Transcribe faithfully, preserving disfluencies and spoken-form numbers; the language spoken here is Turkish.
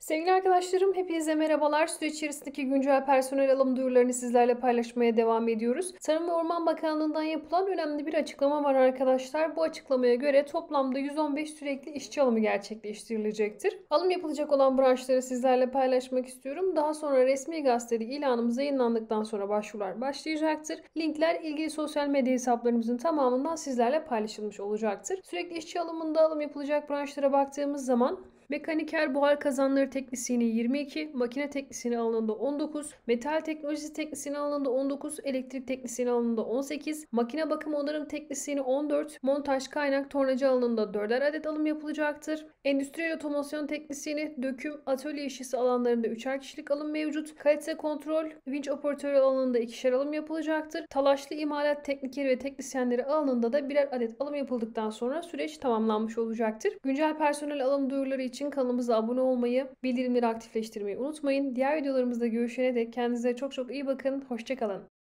Sevgili arkadaşlarım, hepinize merhabalar. Süreç içerisindeki güncel personel alım duyurularını sizlerle paylaşmaya devam ediyoruz. Tarım ve Orman Bakanlığı'ndan yapılan önemli bir açıklama var arkadaşlar. Bu açıklamaya göre toplamda yüz on beş sürekli işçi alımı gerçekleştirilecektir. Alım yapılacak olan branşları sizlerle paylaşmak istiyorum. Daha sonra resmi gazetede ilanımız yayınlandıktan sonra başvurular başlayacaktır. Linkler ilgili sosyal medya hesaplarımızın tamamından sizlerle paylaşılmış olacaktır. Sürekli işçi alımında alım yapılacak branşlara baktığımız zaman mekaniker buhar kazanları teknisyeni yirmi iki, makine teknisyeni alanında on dokuz, metal teknolojisi teknisyeni alanında on dokuz, elektrik teknisyeni alanında on sekiz, makine bakım onarım teknisyeni on dört, montaj kaynak tornacı alanında dörder adet alım yapılacaktır. Endüstriyel otomasyon teknisyeni, döküm, atölye işçisi alanlarında üçer kişilik alım mevcut. Kalite kontrol, vinç operatörü alanında ikişer alım yapılacaktır. Talaşlı imalat teknikeri ve teknisyenleri alanında da birer adet alım yapıldıktan sonra süreç tamamlanmış olacaktır. Güncel personel alım duyuruları için için kanalımıza abone olmayı, bildirimleri aktifleştirmeyi unutmayın. Diğer videolarımızda görüşene dek kendinize çok çok iyi bakın. Hoşça kalın.